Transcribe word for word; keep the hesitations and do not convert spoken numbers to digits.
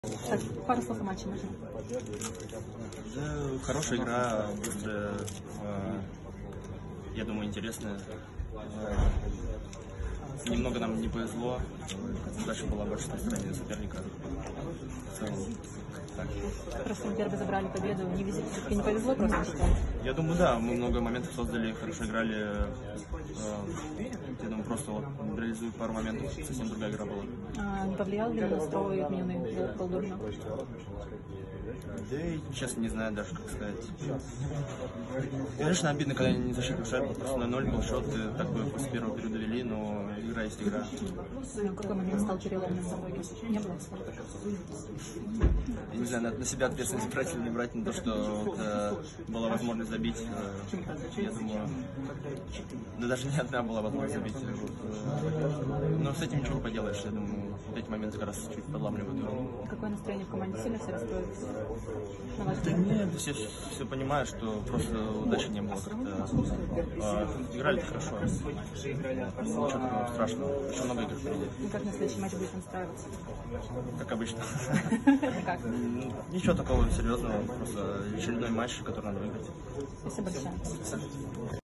Так, пару слов о матче можно. Да, хорошая игра, быстрая, э, я думаю, интересная. Э, немного нам не повезло, задача была больше на стороне соперника. В целом, так. Просто в дерби забрали победу, не, везет, все-таки не повезло просто что-то. Я думаю, да, мы много моментов создали, хорошо играли. Э, я думаю, просто вот реализуя пару моментов, совсем другая игра была. А не повлиял ли на настрой отмененный Колдурна? Да и, честно, не знаю даже, как сказать. Конечно, обидно, когда не зашли шайбу, просто на ноль был счет, и так бы после первого периода вели, но игра есть игра. В какой момент стал переломным в итоге? Не было? Я не знаю, надо на себя ответственность брать или не брать, на то, что вот, э, была возможность забить. Э, я думаю, да даже не одна была возможность забить. Вот, э, но с этим ничего не поделаешь, я думаю, вот эти моменты как раз чуть подламливают игру. Какое настроение в команде? Сильно все расстроились? На ваш Да нет, все, все понимают, что просто удачи не было как-то. Э, играли хорошо. Ничего такого страшного. Еще много игр впереди. Ну как на следующий матч будет настраиваться? Как обычно. Как? Ничего такого серьезного, просто очередной матч, который надо выиграть. Спасибо большое.